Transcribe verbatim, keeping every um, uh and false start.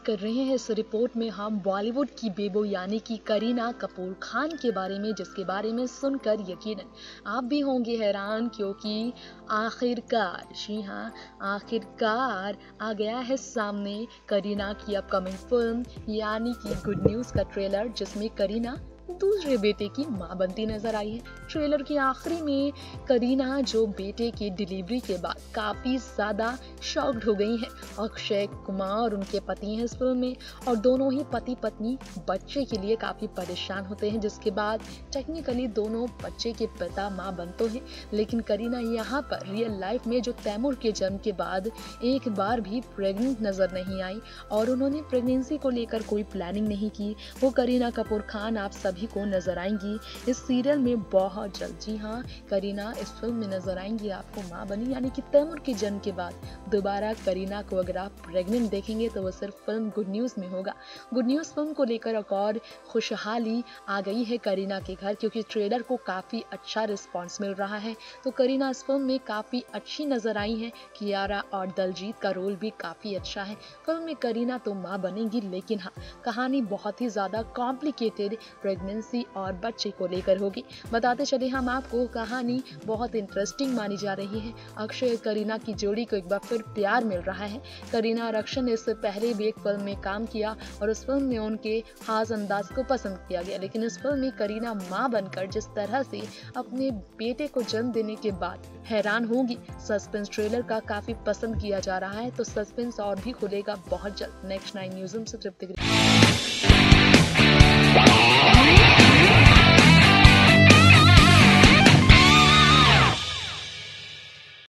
कर रहे हैं इस रिपोर्ट में हम बॉलीवुड की बेबो यानी कि करीना कपूर खान के बारे में, जिसके बारे में सुनकर यकीनन आप भी होंगे हैरान, क्योंकि आखिरकार, जी हाँ, आखिरकार आ गया है सामने करीना की अपकमिंग फिल्म यानी कि गुड न्यूज़ का ट्रेलर, जिसमें करीना दूसरे बेटे की मां बनती नजर आई है। ट्रेलर के आखिरी में करीना जो बेटे की डिलीवरी के बाद काफी ज्यादा शॉक्ड हो गई हैं। अक्षय कुमार उनके पति हैं इस फिल्म में, और दोनों ही पति पत्नी बच्चे के लिए काफी परेशान होते हैं, जिसके बाद टेक्निकली दोनों बच्चे के पिता मां बनते हैं। लेकिन करीना यहाँ पर रियल लाइफ में जो तैमूर के जन्म के बाद एक बार भी प्रेग्नेंट नजर नहीं आई, और उन्होंने प्रेगनेंसी को लेकर कोई प्लानिंग नहीं की। वो करीना कपूर खान आप सभी को नजर आएंगी इस सीरियल में बहुत जल्द। जी हाँ, करीना इस फिल्म में नजर आएंगी आपको मां बनी, यानी कि तैमूर के जन्म के बाद दोबारा करीना को अगर आप प्रेग्नेंट देखेंगे तो वो सिर्फ फिल्म गुड न्यूज में होगा। गुड न्यूज फिल्म को लेकर एक और खुशहाली आ गई है करीना के घर, क्योंकि ट्रेलर को काफी अच्छा रिस्पॉन्स मिल रहा है। तो करीना इस फिल्म में काफी अच्छी नजर आई है। कियारा और दलजीत का रोल भी काफी अच्छा है। फिल्म में करीना तो मां बनेंगी, लेकिन हाँ, कहानी बहुत ही ज्यादा कॉम्प्लिकेटेड प्रेगनेंसी और बच्चे को लेकर होगी। बताते चले हम आपको, कहानी बहुत इंटरेस्टिंग मानी जा रही है। अक्षय और करीना की जोड़ी को एक बार फिर प्यार मिल रहा है। करीना और अक्षय ने इससे पहले भी एक फिल्म में काम किया और उस फिल्म में उनके खास अंदाज को पसंद किया गया, लेकिन इस फिल्म में करीना मां बनकर जिस तरह से अपने बेटे को जन्म देने के बाद हैरान होगी। सस्पेंस ट्रेलर का काफी पसंद किया जा रहा है, तो सस्पेंस और भी खुलेगा बहुत जल्द। नेक्स्ट नाइन न्यूज़ से तृप्ति।